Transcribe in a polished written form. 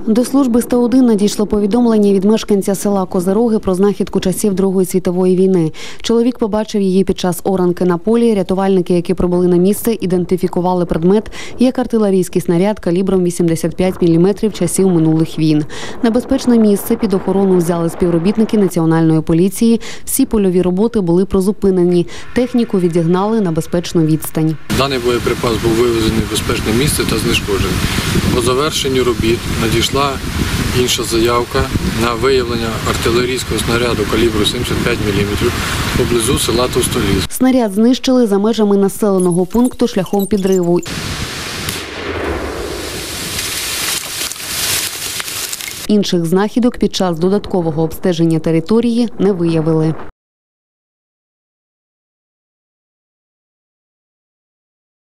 До служби 101 надійшло повідомлення від мешканця села Козироги про знахідку часів Другої світової війни. Чоловік побачив її під час оранки на полі. Рятувальники, які прибули на місце, ідентифікували предмет як артилерійський снаряд калібром 85 мм часів минулих війн. Небезпечне місце під охорону взяли співробітники Національної поліції. Всі польові роботи були призупинені. Техніку відігнали на безпечну відстань. Даний боєприпас був вивезений в безпечне місце та знешкоджений. По завершенню робіт надійшла інша заявка на виявлення артилерійського снаряду калібру 75 мм поблизу села Товстоліс. Снаряд знищили за межами населеного пункту шляхом підриву. Інших знахідок під час додаткового обстеження території не виявили.